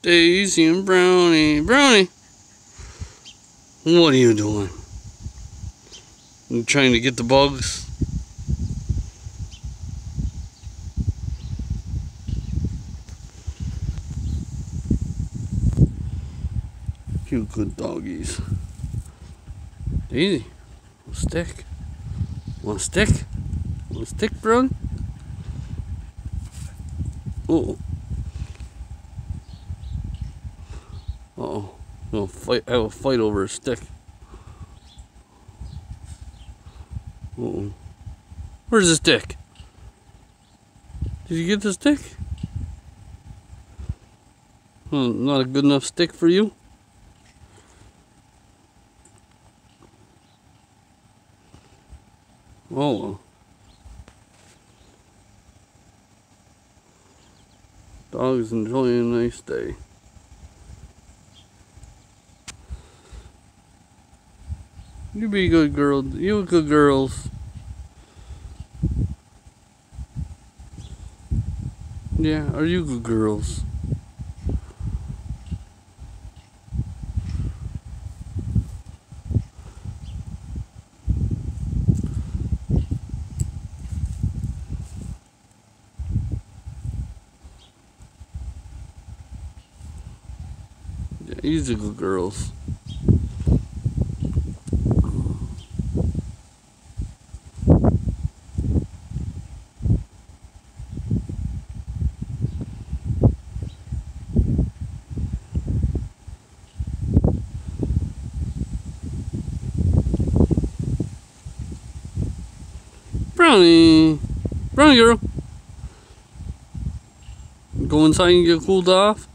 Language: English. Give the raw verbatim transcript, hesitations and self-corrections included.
Daisy and Brownie. Brownie! What are you doing? You trying to get the bugs? You good doggies. Daisy, a stick. Want a stick? Want a stick, Brownie? Uh oh. Uh oh. I'll fight. I will fight over a stick. Uh oh. Where's the stick? Did you get the stick? Oh, not a good enough stick for you? Oh well. Dog's enjoying a nice day. You be good girl. You good girls. Yeah, are you good girls? Yeah, these are good girls. Brownie! Brownie girl! Go inside and get cooled off?